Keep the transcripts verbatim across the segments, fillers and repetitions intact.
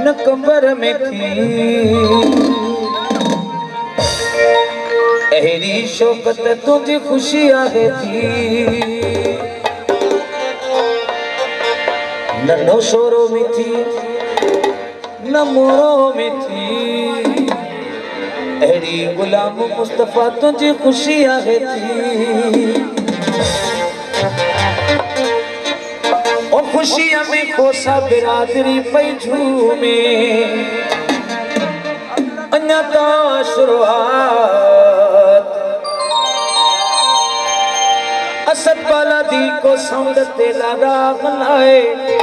उन कंबर में थी अहिड़ी शौकत तुझी खुशी आहे थी न नौशोरो में थी न मोरो में थी अहिड़ी गुलाम मुस्तफा तुझी खुशी आहे थी और खुशी में खोसा बिरादरी पई झूमे अन्या तो शुरुआत असद वाला दी को सौंद ते लाडा बनाए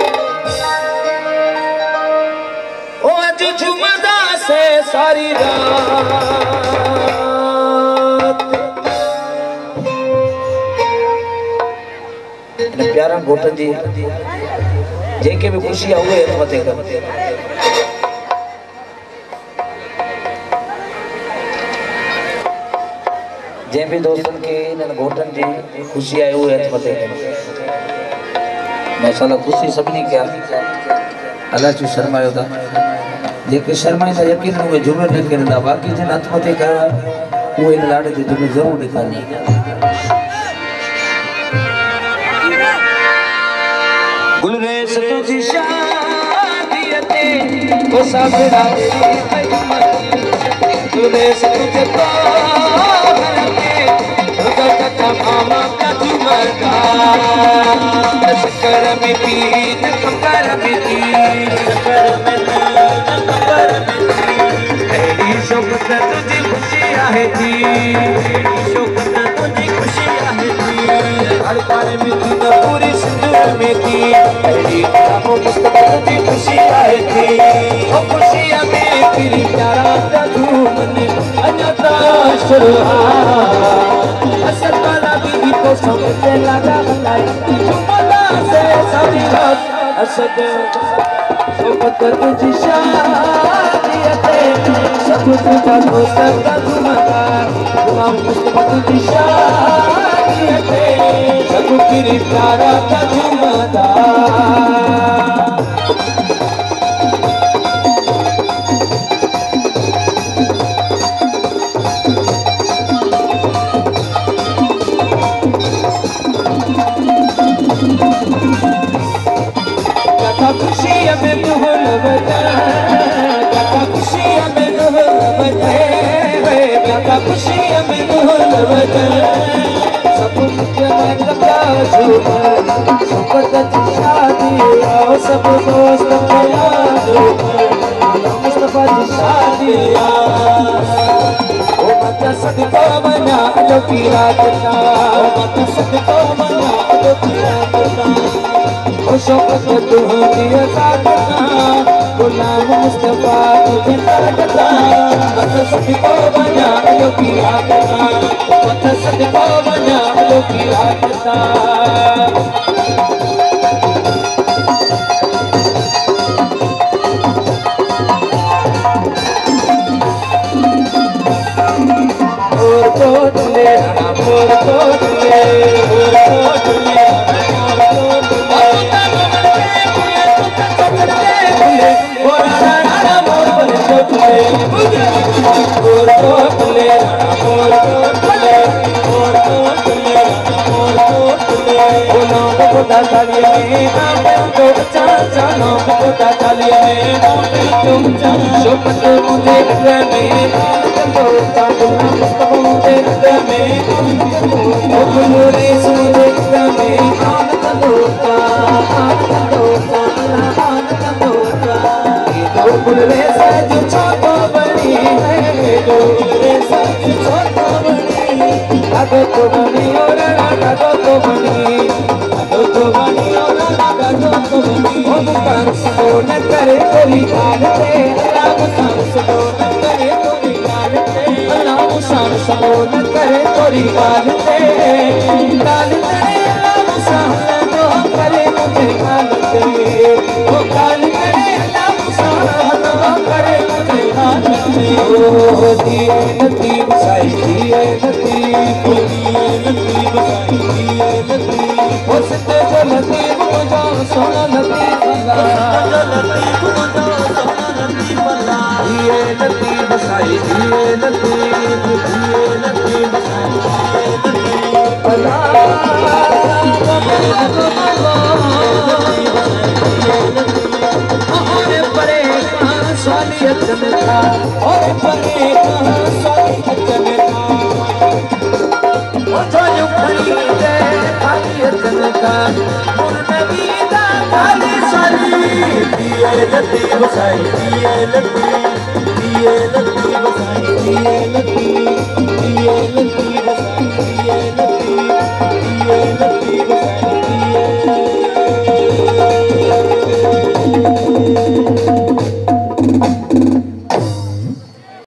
ओ अज झुमदा से सारी रात प्यारा घोटन जी जेके भी खुशी हुए मथे कर जे भी दोस्तन के इन घोटन जी खुशी आए हुए मथे कर माशाल्लाह खुशी सभी क्या अल्लाह चू शर्मायो था जेके शर्माई था यकीन हुए जुमे न करदा बाकी जन हथ मथे कर वो इन लाड़े जी तुम्हें जरूर दिखानी गुलरेस तुझी शादी ते ओ साबरा गुलरेस तुझे तो करके रुका कथा मामा का जुमरदा शक्कर में पी शक्कर में पी शक्कर में पी शक्कर में पी तेरी शौकत तुझी खुशी आहे थी शौकत तुझी खुशी आहे थी हर पारे में थी न पूरी सिंदूर में थी तेरी नामों मुस्तफा तुझी खुशी आए थी ओ खुशी में तेरी प्यारा दा धूमने अन्यथा शुरुआत असद वाला बीवी को समझे लगा बनाई जुमला से सारी रात असद शौकत तुझी शादी ते सब तुझा दोस्त का धुमका गुलाम मुस्तफा तुझी शादी ते सब तेरी प्यारा का धुमका खुशी में ढोल बजाए खुशी में ढोल बजाए खुशी में ढोल बजाए सब कुछ शौकत की शादी आओ सब दोस्त मुस्तफा की शादी ओ मत सदको बना लो की रात का मत सदको बना लो की रात का शौकत तुझी साधना गुलाम मुस्तफा तुझे साधना मत सदको बना लो की आदता मत सदको बना लो की आदता और कोट ले और कोट ले और कोट ले शौकत मुझे तो बनी और लागा तो बनी तो बनी और लागा तो बनी ओ मुकान सो न करे कोई गाल ते अल्लाह मुकान सो न करे कोई गाल ते अल्लाह मुकान सो न करे कोई गाल ते गाल ते अल्लाह मुकान तो करे मुझे गाल ते ओ गाल करे अल्लाह मुकान तो करे मुझे गाल ते ओ दिए नसीब साई दिए नसीब नसीब साई दिए नसीब उसते जो नसीब मुझे सोना नसीब लतीफ मुझे सोना बसाई दिए लतीफ दिए लतीफ बसाई और परे कहाँ स्वालियत में था और परे कहाँ स्वालियत में था जो जो खरीदे खालियत में था मुर्नबी दा खाली साली दिए लतीफ बसाई दिए लतीफ दिए लतीफ बसाई दिए लतीफ